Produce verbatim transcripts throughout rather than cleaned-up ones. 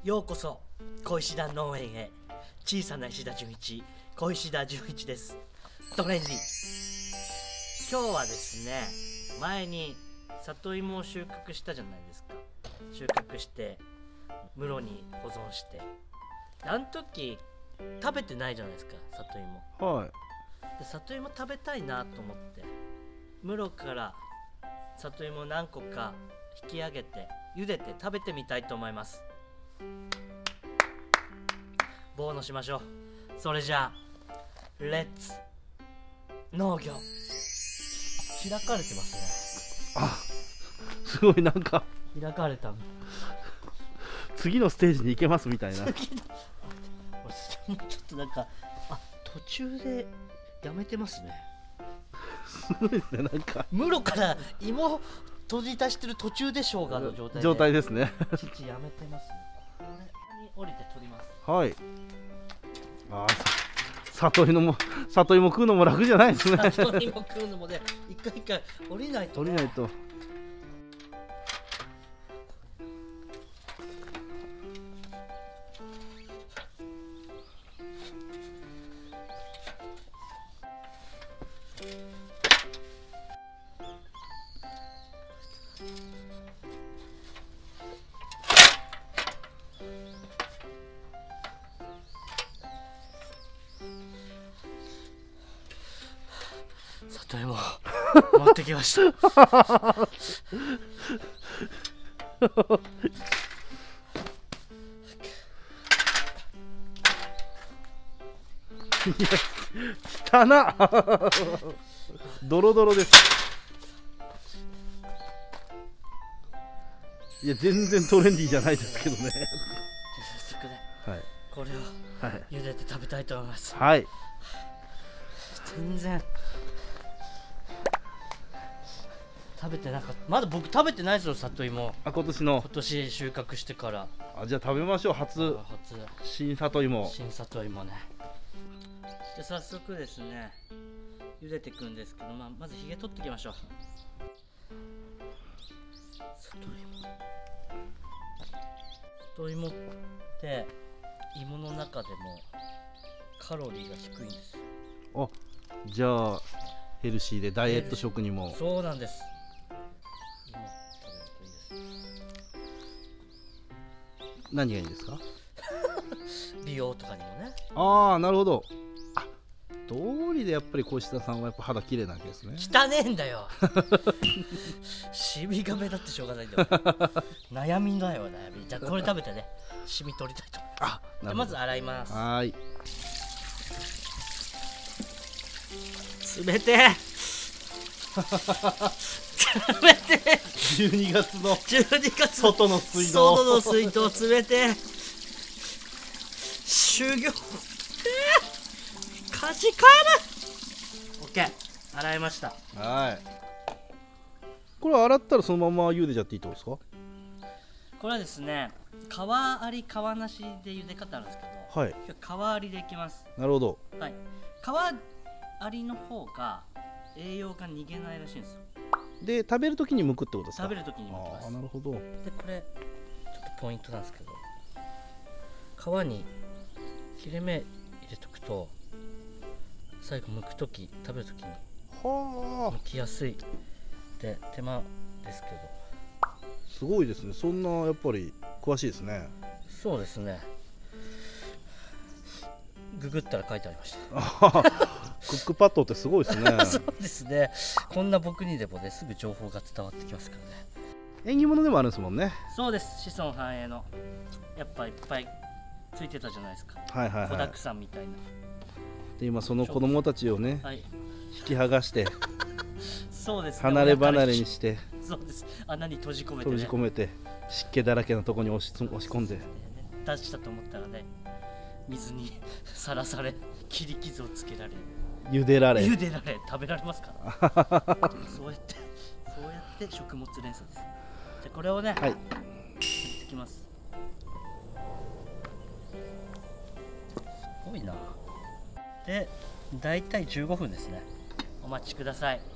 ようこそ小石田農園へ。小さな石田純一、小石田純一です。トレンディ。今日はですね、前に里芋を収穫したじゃないですか。収穫して室に保存して、あの時食べてないじゃないですか、里芋。 はい。 で里芋食べたいなと思って室から里芋何個か引き上げて茹でて食べてみたいと思います。棒のしましょう。それじゃあレッツ農業。開かれてますね。 あ、すごい、なんか開かれた。 次のステージに行けますみたいな。 次の俺ちょっとなんか、あ、途中でやめてますね。 すごいですね、なんか室から芋閉じ出してる途中でしょうがの状態で状態ですね。 父やめてますね。これに降りて取ります。 はい。あー、さ里芋も里芋食うのも楽じゃないですね。 里芋食うのもね、一回一回降りないと、ね、 降りないと。 里芋持ってきました。 いや、汚な。ドロドロです。いや、全然トレンディーじゃないですけどね。 早速ね、 はい、 これをはい、 茹でて食べたいと思います。 はい。 全然食べてなかった。まだ僕食べてないですよ、里芋。 あ、今年の今年収穫してから。 あ、じゃあ食べましょう。初初新里芋。 新里芋ね。じゃあ早速ですね、茹でていくんですけど、まあ、まずひげ取っていきましょう。里芋里芋って芋の中でもカロリーが低いんですよ。 あ、じゃあヘルシーでダイエット食にも。 そうなんです。芋食べるといいです。 何がいいんですか？ 美容とかにもね。 ああ、なるほど。あ、通りでやっぱり小下さんはやっぱ肌綺麗なわけですね。 汚ねえんだよ。シミが目立ってしょうがないんだよ。悩みだよ、悩み。じゃあこれ食べてね、シミ取りたいと思います。 あ、 じゃあまず洗います。 はーい。 冷てえ。冷てえ。 じゅうにがつのじゅうにがつ外の水道。 外の水道冷てえ。修行。かじかむ。オッケー、洗いました。 はい。これ洗ったらそのまま茹でちゃっていいってことですか？ これはですね、皮あり皮なしで茹で方あるんですけど、 はい。 今日皮ありでいきます。 なるほど。 はい。皮ありの方が栄養が逃げないらしいんですよ。 で、食べるときに剥くってことですか？ 食べるときに剥きます。 ああ、なるほど。 で、これちょっとポイントなんですけど、皮に切れ目入れとくと最後剥くとき、食べるときにはあ、 剥きやすい。で、手間ですけど。 すごいですね。そんなやっぱり詳しいですね。 そうですね。ググったら書いてありました。 クックパッドってすごいですね。 そうですね。こんな僕にでもね、すぐ情報が伝わってきますからね。 縁起物でもあるんですもんね。 そうです。子孫繁栄のやっぱいっぱいついてたじゃないですか。 はいはいは子だくさんみたいな。 で、今その子供たちをね、 はい。 引き剥がしてそうですね。 離れ離れにして、 そうです。穴に閉じ込めてね。 閉じ込めて湿気だらけのところに押し押し込んで。 出したと思ったらね、水にさらされ、切り傷をつけられ、 茹でられ、 茹でられ、食べられますからそうやってそうやって食物連鎖です。じゃあこれをね、 はい、 いってきます。すごいな。で、だいたいじゅうごふんですね。お待ちください。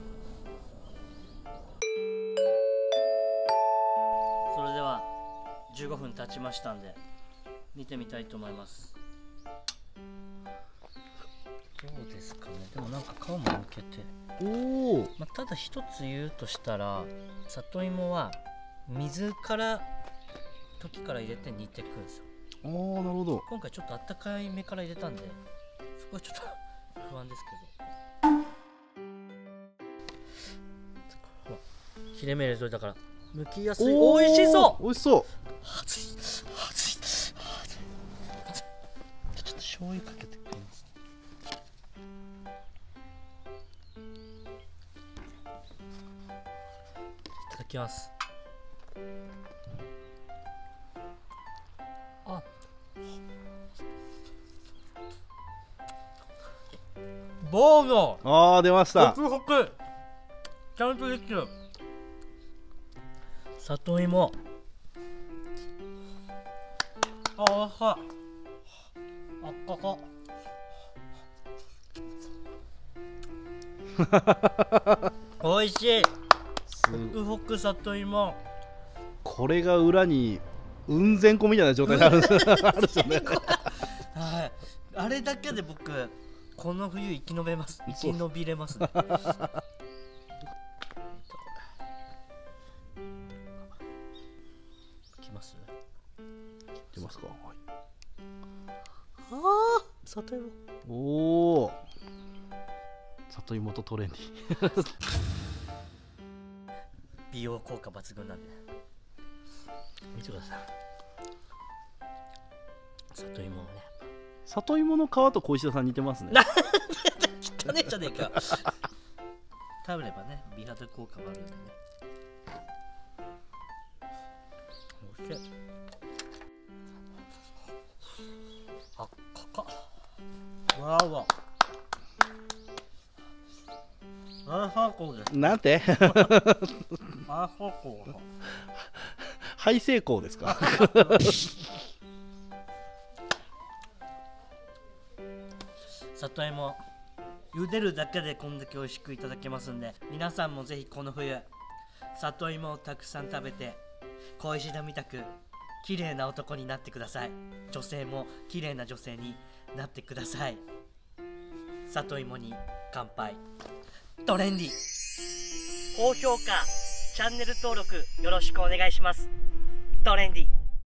それではじゅうごふん経ちましたんで見てみたいと思います。どうですかね。でもなんか皮もむけて、 おお、 まあ、ただ一つ言うとしたら、里芋は水から時から入れて煮ていくんですよ。 ああ、なるほど。 今回ちょっとあったかいめから入れたんで、そこはちょっと不安ですけど。切れ目入れといたから剥きやすい。おいしそう。 美味しそう。 熱い熱い熱い。ちょっと醤油かけてくれます。いただきます。あ、ボーノ。 ああ、出ました。 ホクホク。ちゃんとできる。里芋。あ、おいしい。あったか。おいしい。ホクホク里芋。 これが裏に雲仙湖みたいな状態になるんですあるんですよね。 はい。あれだけで僕この冬生き延びます。生き延びれますね。きます。 出ますか。はい、 ああ、里芋。 おお。里芋とトレンディ。 美容効果抜群なんで。見てください。里芋をね。 里芋の皮と小石田さん似てますね。 汚ねえじゃねえか。食べればね、美肌効果もあるんでね。おいしい。あっかか。わーわ。あーはこです。 なんて。 あーはこ。 ハイ成功ですか。 里芋茹でるだけでこんだけ美味しくいただけますんで、皆さんもぜひこの冬里芋をたくさん食べて小石田みたく綺麗な男になってください。女性も綺麗な女性になってください。里芋に乾杯。トレンディ高評価チャンネル登録よろしくお願いします。トレンディ